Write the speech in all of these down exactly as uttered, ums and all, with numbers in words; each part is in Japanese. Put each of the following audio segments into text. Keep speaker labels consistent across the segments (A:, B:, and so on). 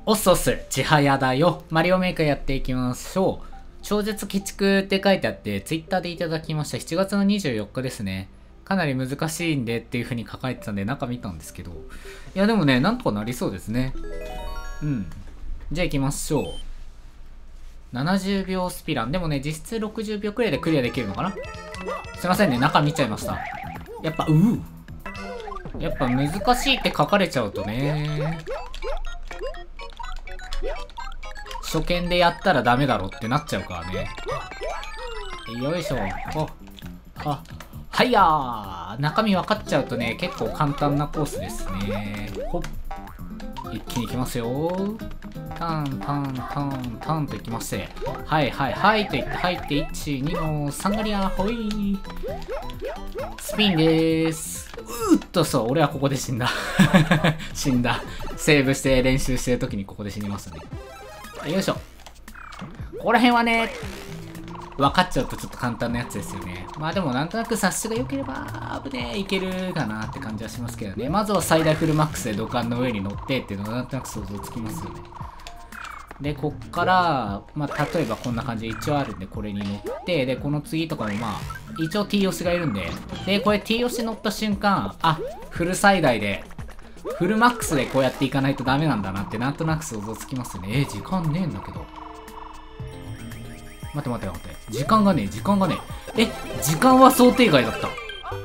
A: おっそっす、ちはやだよ。マリオメーカーやっていきましょう。超絶鬼畜って書いてあって、ツイッターでいただきました。しちがつのにじゅうよっかですね。かなり難しいんでっていう風に書かれてたんで、中見たんですけど。いや、でもね、なんとかなりそうですね。うん。じゃあ行きましょう。ななじゅうびょうスピラン。でもね、実質ろくじゅうびょうくらいでクリアできるのかな。すいませんね、中見ちゃいました。やっぱ、ううやっぱ難しいって書かれちゃうとね。初見でやったらダメだろってなっちゃうからね。よいしょ。お、あ、はいやー。中身分かっちゃうとね、結構簡単なコースですね。ほっ。一気にいきますよ。タンタンタンタンといきまして。はいはいはいと言って、入って、いち、にのさんがりや、ほい。スピンでーす。うーっと、そう、俺はここで死んだ。死んだ。セーブして練習してる時にここで死にましたね。よいしょ。ここら辺はね、分かっちゃうとちょっと簡単なやつですよね。まあでもなんとなく察しが良ければ、危ねえ、いけるかなって感じはしますけどね。まずは最大フルマックスで土管の上に乗ってっていうのがなんとなく想像つきますよね。で、こっから、まあ例えばこんな感じで一応あるんでこれに乗って、で、この次とかもまあ、一応 T 押しがいるんで、で、これ T 押し乗った瞬間、あ、フル最大で、フルマックスでこうやっていかないとダメなんだなってなんとなく想像つきますね。えー、時間ねえんだけど。待って待って待って。時間がねえ、時間がねえ。え、時間は想定外だった。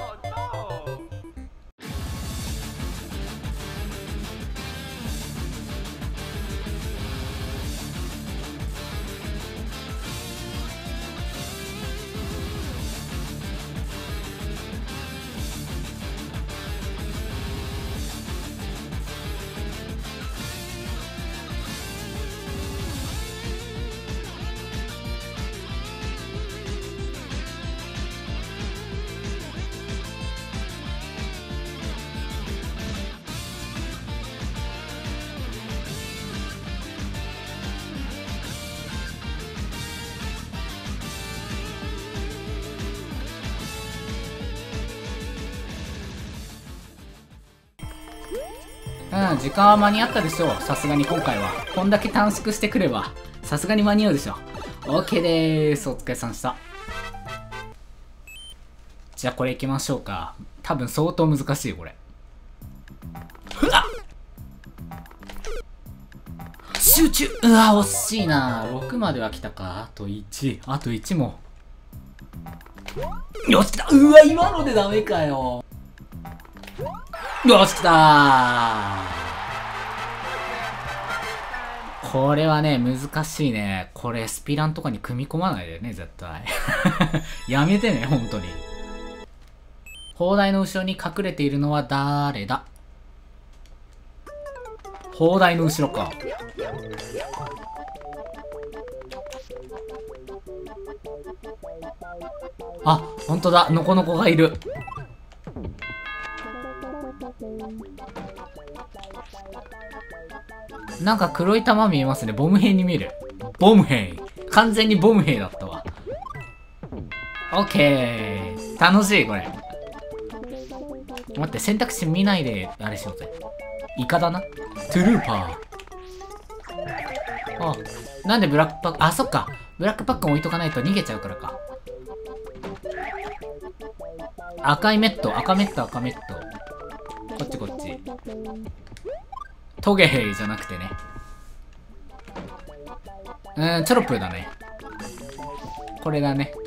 A: うん、時間は間に合ったでしょう。さすがに今回は。こんだけ短縮してくれば、さすがに間に合うでしょ。OK でーす。お疲れさんでした。じゃあこれ行きましょうか。多分相当難しいよ、これ。ふわっ集中うわ、惜しいな。ろくまでは来たか。あといち。あといちも。よし、来た。うわ、今のでダメかよ。よし、来たー。これはね、難しいね。これ、スピランとかに組み込まないでね、絶対。やめてね、ほんとに。砲台の後ろに隠れているのは誰だ？砲台の後ろか。あ、ほんとだ。ノコノコがいる。なんか黒い玉見えますね。ボム兵に見える。ボム兵。完全にボム兵だったわ。オッケー。楽しい、これ。待って、選択肢見ないで、あれしようぜ。イカだな。トゥルーパー。あ、なんでブラックパック、あ、そっか。ブラックパック置いとかないと逃げちゃうからか。赤いメット、赤メット、赤メット。こっちこっち。トゲヘイじゃなくてね。うーん、チョロップだね。これだね。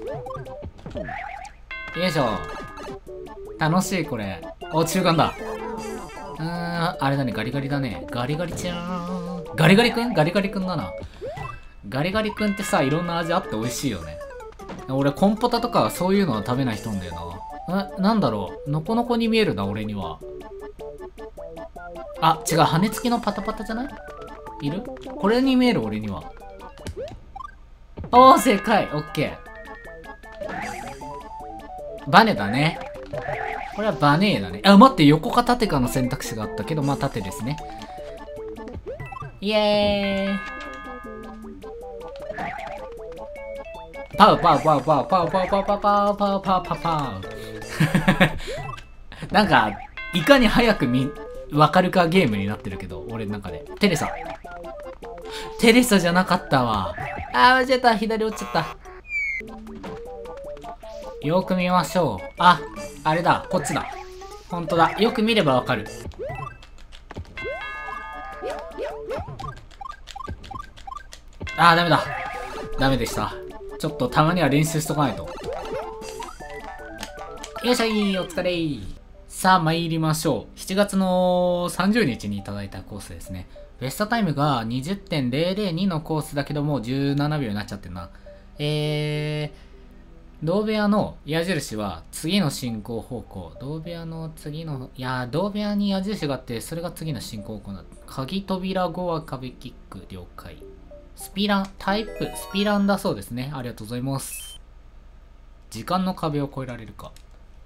A: よいしょ。楽しい、これ。お、中間だ。うーん、あれだね、ガリガリだね。ガリガリちゃーん。ガリガリくんガリガリくんだな。ガリガリくんってさ、いろんな味あって美味しいよね。俺、コンポタとかそういうのは食べない人なんだよな。え、なんだろう。ノコノコに見えるな、俺には。あ、違う。羽根付きのパタパタじゃない？いる？これに見える、俺には。おー、正解。オッケー。バネだね。これはバネーだね。あ、待って。横か縦かの選択肢があったけど、まあ縦ですね。イエーイ。パウパウパウパウパウパウパウパウパウパウパウパウパウパウ。なんか、いかに早くみ、わかるかゲームになってるけど、俺俺の中で。テレサ。テレサじゃなかったわ。あー、間違えた。左落ちちゃった。よく見ましょう。あ、あれだ。こっちだ。ほんとだ。よく見ればわかる。あー、ダメだ。ダメでした。ちょっとたまには練習しとかないと。よっしゃい、お疲れー。さあ、参りましょう。しちがつのさんじゅうにちにいただいたコースですね。ベストタイムが にじゅってんぜろぜろに のコースだけども、じゅうななびょうになっちゃってるな。えー、同部屋の矢印は次の進行方向。同部屋の次の、いやー、同部屋に矢印があって、それが次の進行方向だ。鍵扉後は壁キック、了解。スピラン、タイプ、スピランだそうですね。ありがとうございます。時間の壁を越えられるか。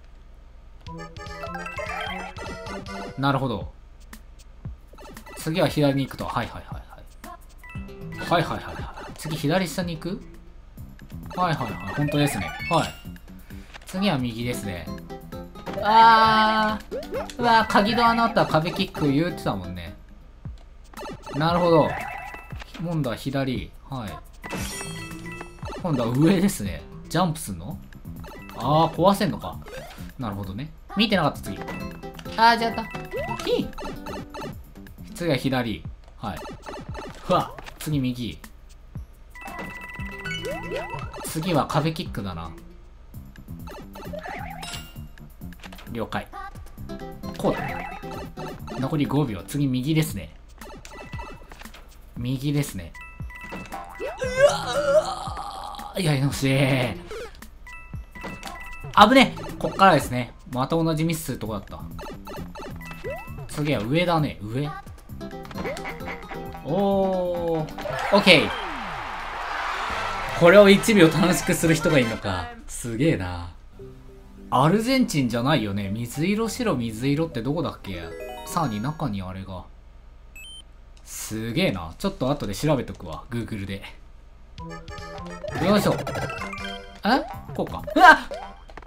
A: なるほど。次は左に行くと。はいはいはいはい。はいはいはいはい。次左下に行く？はいはいはい。本当ですね。はい。次は右ですね。あー。うわー、鍵ドアのあったら壁キック言ってたもんね。なるほど。今度は左。はい。今度は上ですね。ジャンプすんの？あー、壊せんのか。なるほどね。見てなかった、次。あー、じゃあった。ひー。次は左。はい。ふわ。次右。次は壁キックだな。了解。こうだね。残りごびょう。次右ですね。右ですね。うわー、やり直しー。危ねえ。こっからですね。また同じミスするとこだった。次は上だね。上。おー。オッケー。これをいちびょう楽しくする人がいるのか。すげえな。アルゼンチンじゃないよね。水色、白、水色ってどこだっけ？さらに中にあれが。すげえな。ちょっと後で調べとくわ。Google で。よいしょ。え？こうか。うわっ！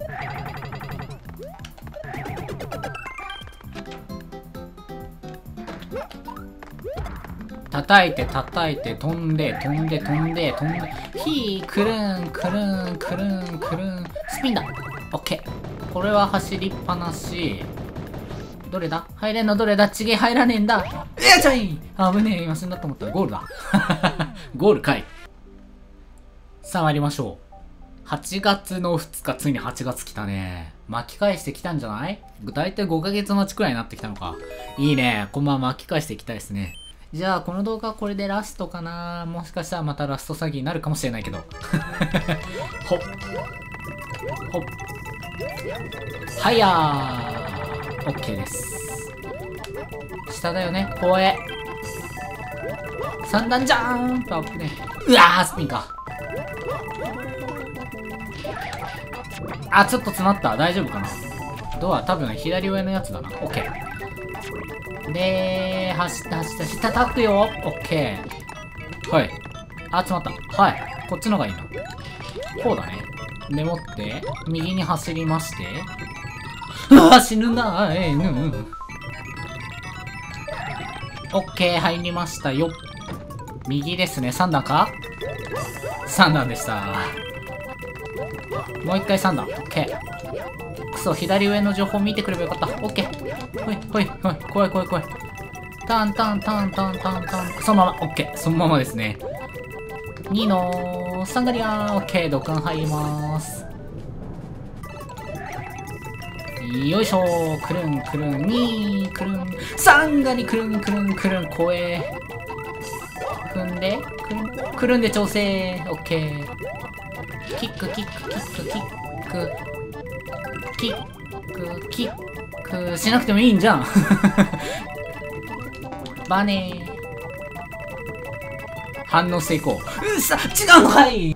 A: 叩いて叩いて飛んで飛んで飛んで飛んでひーくるんくるんくるんくるんスピンだ。オッケー。これは走りっぱなし。どれだ？入れんのどれだ？ちげえ入らねえんだ。よいしょい！危ねえ、今死んだと思ったらゴールだ。ゴールかい。さあ参りましょう。はちがつのふつか、ついにはちがつ来たね。巻き返してきたんじゃない？だいたいごかげつ待ちくらいになってきたのか。いいね。こんばんは、巻き返していきたいですね。じゃあ、この動画はこれでラストかな。もしかしたらまたラスト詐欺になるかもしれないけど。ほっ。ほっ。はいやー。オッケーです。下だよね。こえ。三段ジャンプアップね。うわー、スピンか。あ、ちょっと詰まった。大丈夫かな。ドア多分左上のやつだな。オッケー。で、走って走って走って叩くよ。オッケー。はい。あ、詰まった。はい。こっちのがいいな。こうだね。でもって、右に走りまして。うわ、死ぬなー。えー、ぬん。オッケー、入りましたよ。右ですね。さん段か ?さん 段でした。もう一回さん段。オッケー。くそ、左上の情報見てくればよかった。オッケー。ほい、ほい、ほい。怖い、怖い、怖い。タンタンタンタンタンタン。そのまま、オッケー。そのままですね。にのさんガリアー。オッケー。土管入ります。よいしょー。くるん、くるん。にー、くるん。さんガリ、くるん、くるん、くるん。怖えー。踏んで、くるん、くるんで調整。オッケー。キック、キック、キック、キック。キック、キックしなくてもいいんじゃん。バネー。反応していこう。うっさ、違うのかい。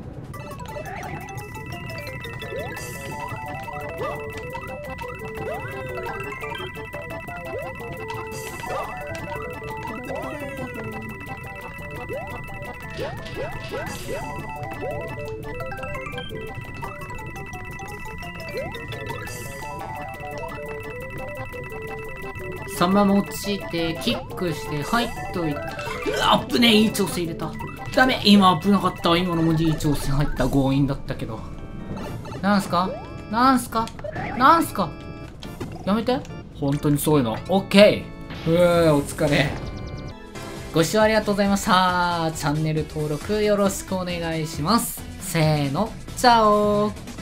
A: そのまま落ちて、キックして、入っといて。あっぶねえ、いい調整入れた。ダメ、今危なかった。今の文字いい調整入った。強引だったけど。なんすかなんすかなんすかやめて。本当にそういうの。オッケー。うー、お疲れ。ご視聴ありがとうございました。チャンネル登録よろしくお願いします。せーの、チャオー。